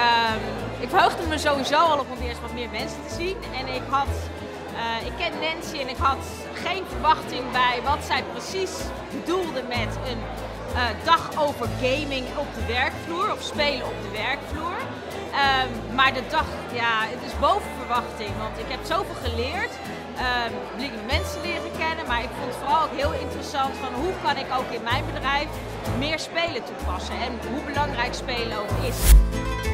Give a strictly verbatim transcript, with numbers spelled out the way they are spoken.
uh, ik verheugde me sowieso al op om eerst wat meer mensen te zien. En ik had, uh, ik ken Nancy en ik had geen verwachting bij wat zij precies bedoelde met een uh, dag over gaming op de werkvloer of spelen op de werkvloer. Um, maar de dag, ja, het is boven verwachting, want ik heb zoveel geleerd. Um, nieuwe mensen leren kennen, maar ik vond het vooral ook heel interessant van hoe kan ik ook in mijn bedrijf meer spelen toepassen en hoe belangrijk spelen ook is.